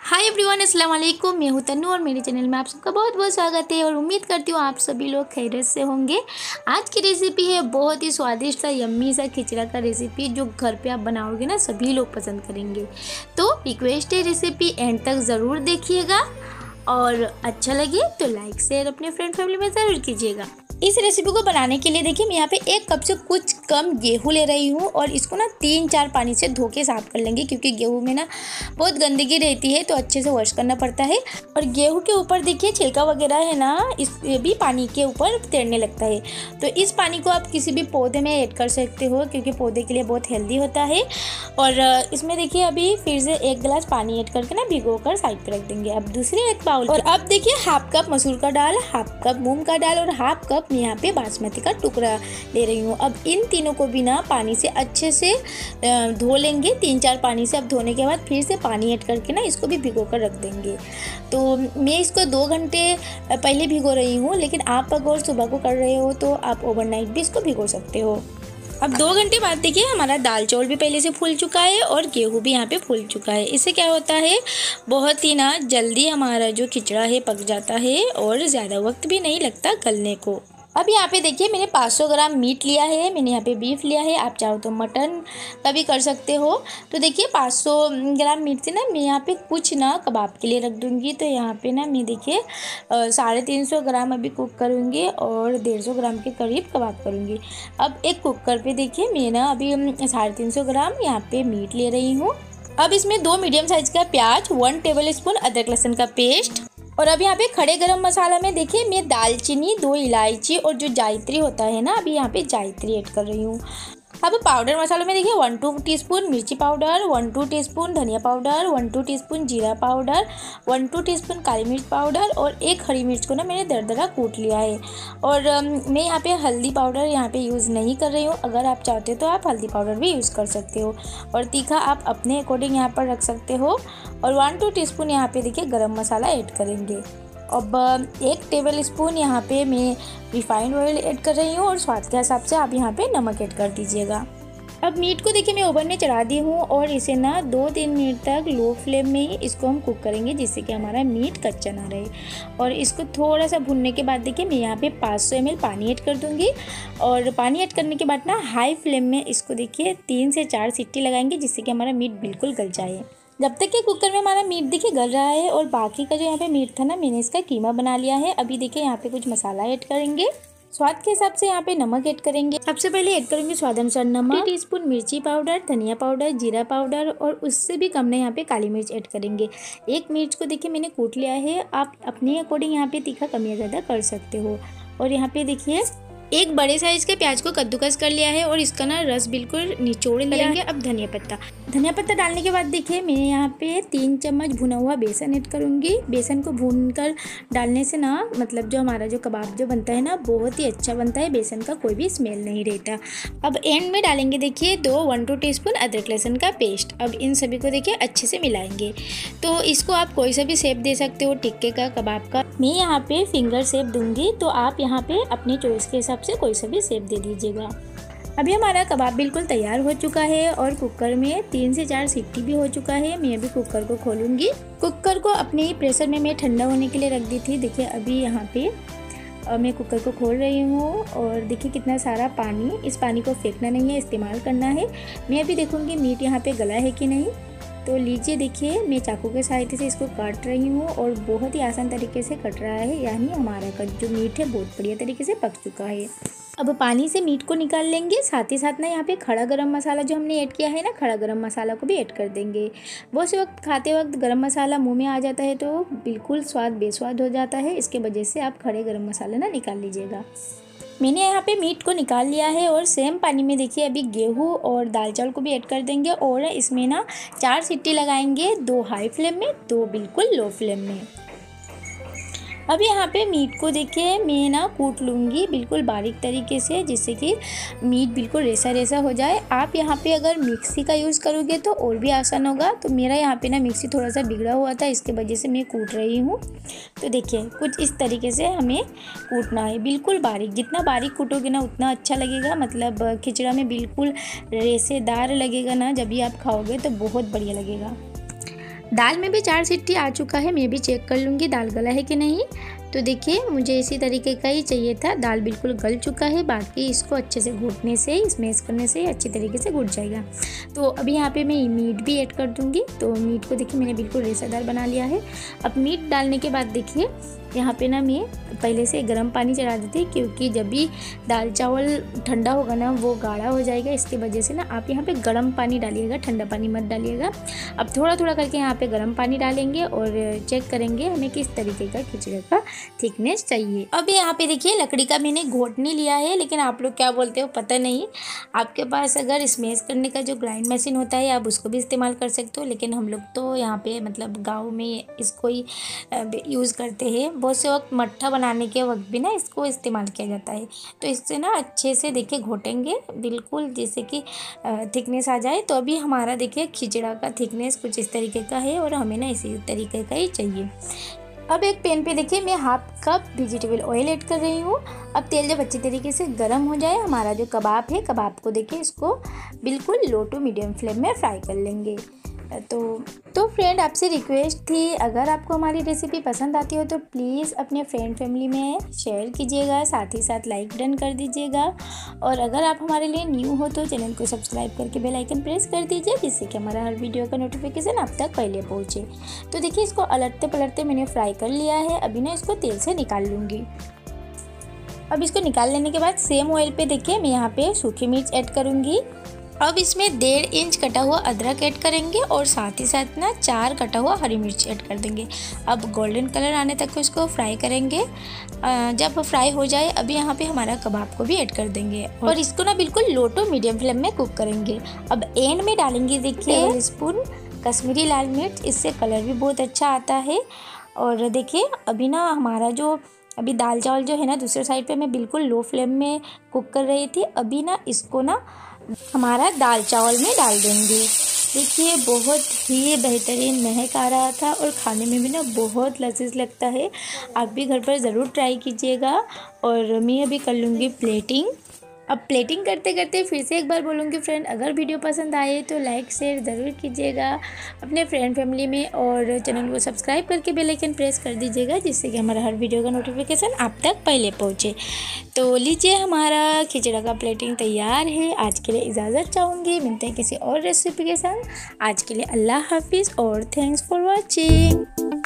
Hi everyone, अस्सलाम वालेकुम। मैं हूं तन्नू और मेरे चैनल में आप सबका बहुत बहुत स्वागत है और उम्मीद करती हूँ आप सभी लोग खैरियत से होंगे। आज की रेसिपी है बहुत ही स्वादिष्ट सा यम्मी सा खिचड़ा का रेसिपी, जो घर पे आप बनाओगे ना सभी लोग पसंद करेंगे। तो रिक्वेस्ट है, रेसिपी एंड तक ज़रूर देखिएगा और अच्छा लगे तो लाइक शेयर अपने फ्रेंड फैमिली में ज़रूर कीजिएगा। इस रेसिपी को बनाने के लिए देखिए, मैं यहाँ पे 1 कप से कुछ कम गेहूँ ले रही हूँ और इसको ना 3-4 पानी से धो के साफ़ कर लेंगे, क्योंकि गेहूँ में ना बहुत गंदगी रहती है तो अच्छे से वॉश करना पड़ता है। और गेहूँ के ऊपर देखिए छिलका वगैरह है ना, इस भी पानी के ऊपर तैरने लगता है। तो इस पानी को आप किसी भी पौधे में ऐड कर सकते हो, क्योंकि पौधे के लिए बहुत हेल्दी होता है। और इसमें देखिए अभी फिर से 1 गिलास पानी ऐड करके ना भिगो कर साइड पर रख देंगे। अब दूसरे एक बाउल, और अब देखिए 1/2 कप मसूर का दाल, 1/2 कप मूंग का दाल और 1/2 कप मैं यहाँ पे बासमती का टुकड़ा ले रही हूँ। अब इन तीनों को भी ना पानी से अच्छे से धो लेंगे। 3-4 पानी से अब धोने के बाद फिर से पानी ऐड करके ना इसको भी भिगो कर रख देंगे। तो मैं इसको 2 घंटे पहले भिगो रही हूँ, लेकिन आप अगर सुबह को कर रहे हो तो आप ओवरनाइट भी इसको भिगो सकते हो। अब 2 घंटे बाद देखिए हमारा दाल चावल भी पहले से फूल चुका है और गेहूँ भी यहाँ पे फूल चुका है। इससे क्या होता है, बहुत ही ना जल्दी हमारा जो खिचड़ा है पक जाता है और ज़्यादा वक्त भी नहीं लगता गलने को। अब यहाँ पे देखिए मैंने 500 ग्राम मीट लिया है, मैंने यहाँ पे बीफ लिया है, आप चाहो तो मटन का भी कर सकते हो। तो देखिए 500 ग्राम मीट से ना मैं यहाँ पे कुछ ना कबाब के लिए रख दूँगी। तो यहाँ पे ना मैं देखिए 350 ग्राम अभी कुक करूँगी और 150 ग्राम के करीब कबाब करूँगी। अब एक कुकर पे देखिए मैं ना अभी 350 ग्राम यहाँ पे मीट ले रही हूँ। अब इसमें 2 मीडियम साइज़ का प्याज, 1 टेबल स्पून अदरक लहसुन का पेस्ट, और अब यहाँ पे खड़े गरम मसाला में देखिए मैं दालचीनी, 2 इलायची और जो जायत्री होता है ना, अभी यहाँ पे जायत्री ऐड कर रही हूँ। अब पाउडर मसालों में देखिए 1-2 टीस्पून मिर्ची पाउडर, 1-2 टीस्पून धनिया पाउडर, 1-2 टीस्पून जीरा पाउडर, 1-2 टीस्पून काली मिर्च पाउडर और 1 हरी मिर्च को ना मैंने दरदरा कूट लिया है। और मैं यहाँ पे हल्दी पाउडर यहाँ पे यूज़ नहीं कर रही हूँ। अगर आप चाहते हो तो आप हल्दी पाउडर भी यूज़ कर सकते हो, और तीखा आप अपने अकॉर्डिंग यहाँ पर रख सकते हो। और 1-2 टीस्पून यहाँ पे देखिए गरम मसाला ऐड करेंगे। अब 1 टेबल स्पून यहाँ पे मैं रिफाइंड ऑयल ऐड कर रही हूँ और स्वाद के हिसाब से आप यहाँ पे नमक ऐड कर दीजिएगा। अब मीट को देखिए मैं ओवन में चढ़ा दी हूँ और इसे ना 2-3 मिनट तक लो फ्लेम में ही इसको हम कुक करेंगे, जिससे कि हमारा मीट कच्चा ना रहे। और इसको थोड़ा सा भुनने के बाद देखिए मैं यहाँ पे 500 ml पानी ऐड कर दूँगी। और पानी ऐड करने के बाद ना हाई फ्लेम में इसको देखिए 3 से 4 सीटी लगाएंगे, जिससे कि हमारा मीट बिल्कुल गल जाए। जब तक कि कुकर में हमारा मीट देखिए गल रहा है और बाकी का जो यहाँ पे मीट था ना, मैंने इसका कीमा बना लिया है। अभी देखिए यहाँ पे कुछ मसाला ऐड करेंगे, स्वाद के हिसाब से यहाँ पे नमक ऐड करेंगे। सबसे पहले ऐड करेंगे स्वाद अनुसार नमक, 3 टीस्पून मिर्ची पाउडर, धनिया पाउडर, जीरा पाउडर और उससे भी कम ने यहाँ पे काली मिर्च ऐड करेंगे। 1 मिर्च को देखिए मैंने कूट लिया है, आप अपने अकॉर्डिंग यहाँ पे तीखा कम या ज़्यादा कर सकते हो। और यहाँ पे देखिए 1 बड़े साइज के प्याज को कद्दूकस कर लिया है और इसका ना रस बिल्कुल निचोड़ लिया है। अब धनिया पत्ता डालने के बाद देखिए मैं यहाँ पे 3 चम्मच भुना हुआ बेसन ऐड करूँगी। बेसन को भूनकर डालने से ना मतलब जो हमारा जो कबाब जो बनता है ना, बहुत ही अच्छा बनता है, बेसन का कोई भी स्मेल नहीं रहता। अब एंड में डालेंगे देखिए 1-2 टीस्पून अदरक लहसुन का पेस्ट। अब इन सभी को देखिए अच्छे से मिलाएंगे। तो इसको आप कोई सा भी शेप दे सकते हो, टिक्के का, कबाब का। मैं यहाँ पे फिंगर शेप दूंगी, तो आप यहाँ पे अपने चॉइस के हिसाब से कोई सा भी शेप दे दीजिएगा। अभी हमारा कबाब बिल्कुल तैयार हो चुका है और कुकर में 3 से 4 सीटी भी हो चुका है। मैं अभी कुकर को खोलूँगी। कुकर को अपने ही प्रेशर में मैं ठंडा होने के लिए रख दी थी। देखिए अभी यहाँ पे मैं कुकर को खोल रही हूँ और देखिए कितना सारा पानी, इस पानी को फेंकना नहीं है, इस्तेमाल करना है। मैं अभी देखूँगी मीट यहाँ पे गला है कि नहीं। तो लीजिए देखिए मैं चाकू के सहायता से इसको काट रही हूँ और बहुत ही आसान तरीके से कट रहा है, यानी हमारा जो मीट है बहुत बढ़िया तरीके से पक चुका है। अब पानी से मीट को निकाल लेंगे। साथ ही साथ ना यहाँ पे खड़ा गरम मसाला जो हमने ऐड किया है ना, खड़ा गरम मसाला को भी ऐड कर देंगे। बहुत से वक्त खाते वक्त गरम मसाला मुंह में आ जाता है तो बिल्कुल स्वाद बेस्वाद हो जाता है, इसके वजह से आप खड़े गरम मसाला ना निकाल लीजिएगा। मैंने यहाँ पे मीट को निकाल लिया है और सेम पानी में देखिए अभी गेहूँ और दाल चावल को भी ऐड कर देंगे और इसमें ना 4 सीटी लगाएंगे, 2 हाई फ्लेम में, 2 बिल्कुल लो फ्लेम में। अब यहाँ पे मीट को देखिए मैं ना कूट लूँगी बिल्कुल बारीक तरीके से, जिससे कि मीट बिल्कुल रेसा रेसा हो जाए। आप यहाँ पे अगर मिक्सी का यूज़ करोगे तो और भी आसान होगा। तो मेरा यहाँ पे ना मिक्सी थोड़ा सा बिगड़ा हुआ था, इसके वजह से मैं कूट रही हूँ। तो देखिए कुछ इस तरीके से हमें कूटना है, बिल्कुल बारीक। जितना बारीक कूटोगे ना उतना अच्छा लगेगा, मतलब खिचड़ा में बिल्कुल रेसेदार लगेगा ना, जब भी आप खाओगे तो बहुत बढ़िया लगेगा। दाल में भी 4 सीटी आ चुका है। मैं भी चेक कर लूँगी दाल गला है कि नहीं। तो देखिए मुझे इसी तरीके का ही चाहिए था। दाल बिल्कुल गल चुका है, बाकी इसको अच्छे से घोटने से, स्मैश करने से अच्छी तरीके से घुट जाएगा। तो अभी यहाँ पे मैं मीट भी ऐड कर दूँगी। तो मीट को देखिए मैंने बिल्कुल रेसादार बना लिया है। अब मीट डालने के बाद देखिए यहाँ पे ना मैं पहले से गर्म पानी चढ़ा देती, क्योंकि जब भी दाल चावल ठंडा होगा ना वो गाढ़ा हो जाएगा। इसकी वजह से ना आप यहाँ पे गर्म पानी डालिएगा, ठंडा पानी मत डालिएगा। अब थोड़ा थोड़ा करके यहाँ पे गर्म पानी डालेंगे और चेक करेंगे हमें किस तरीके का खिचड़ी का थिकनेस चाहिए। अब यहाँ पे देखिए लकड़ी का मैंने घोटनी लिया है, लेकिन आप लोग क्या बोलते हो पता नहीं। आपके पास अगर स्मैश करने का जो ग्राइंड मशीन होता है आप उसको भी इस्तेमाल कर सकते हो, लेकिन हम लोग तो यहाँ पे मतलब गाँव में इसको ही यूज़ करते हैं। बहुत से वक्त मट्ठा बनाने के वक्त भी ना इसको इस्तेमाल किया जाता है। तो इससे ना अच्छे से देखिए घोटेंगे बिल्कुल जैसे कि थिकनेस आ जाए। तो अभी हमारा देखिए खिचड़ा का थिकनेस कुछ इस तरीके का है और हमें ना इसी तरीके का ही चाहिए। अब एक पैन पे देखिए मैं half cup vegetable oil add कर रही हूँ। अब तेल जब अच्छी तरीके से गर्म हो जाए, हमारा जो कबाब है, कबाब को देखिए इसको बिल्कुल लो टू मीडियम फ्लेम में फ्राई कर लेंगे। तो फ्रेंड आपसे रिक्वेस्ट थी, अगर आपको हमारी रेसिपी पसंद आती हो तो प्लीज़ अपने फ्रेंड फैमिली में शेयर कीजिएगा, साथ ही साथ लाइक डन कर दीजिएगा। और अगर आप हमारे लिए न्यू हो तो चैनल को सब्सक्राइब करके बेल आइकन प्रेस कर दीजिए, जिससे कि हमारा हर वीडियो का नोटिफिकेशन आप तक पहले पहुँचे। तो देखिए इसको अलटते पलटते मैंने फ्राई कर लिया है। अभी ना इसको तेल से निकाल लूँगी। अब इसको निकाल लेने के बाद सेम ऑयल पे देखिए मैं यहाँ पे सूखी मिर्च ऐड करूँगी। अब इसमें 1.5 इंच कटा हुआ अदरक ऐड करेंगे और साथ ही साथ ना 4 कटा हुआ हरी मिर्च ऐड कर देंगे। अब गोल्डन कलर आने तक को इसको फ्राई करेंगे। जब फ्राई हो जाए अभी यहाँ पे हमारा कबाब को भी ऐड कर देंगे और इसको ना बिल्कुल लो टू मीडियम फ्लेम में कुक करेंगे। अब एंड में डालेंगे देखिए 1 स्पून कश्मीरी लाल मिर्च, इससे कलर भी बहुत अच्छा आता है। और देखिए अभी ना हमारा जो अभी दाल चावल जो है ना दूसरे साइड पे मैं बिल्कुल लो फ्लेम में कुक कर रही थी। अभी ना इसको ना हमारा दाल चावल में डाल देंगे। देखिए बहुत ही बेहतरीन महक आ रहा था और खाने में भी ना बहुत लजीज लगता है। आप भी घर पर ज़रूर ट्राई कीजिएगा। और मैं अभी कर लूँगी प्लेटिंग। अब प्लेटिंग करते करते फिर से एक बार बोलूँगी फ्रेंड, अगर वीडियो पसंद आए तो लाइक शेयर ज़रूर कीजिएगा अपने फ्रेंड फैमिली में, और चैनल को सब्सक्राइब करके बेल आइकन प्रेस कर दीजिएगा, जिससे कि हमारा हर वीडियो का नोटिफिकेशन आप तक पहले पहुँचे। तो लीजिए हमारा खिचड़ा का प्लेटिंग तैयार है। आज के लिए इजाज़त चाहूँगी, मिलते हैं किसी और रेसिपी के साथ। आज के लिए अल्लाह हाफिज़ और थैंक्स फॉर वॉचिंग।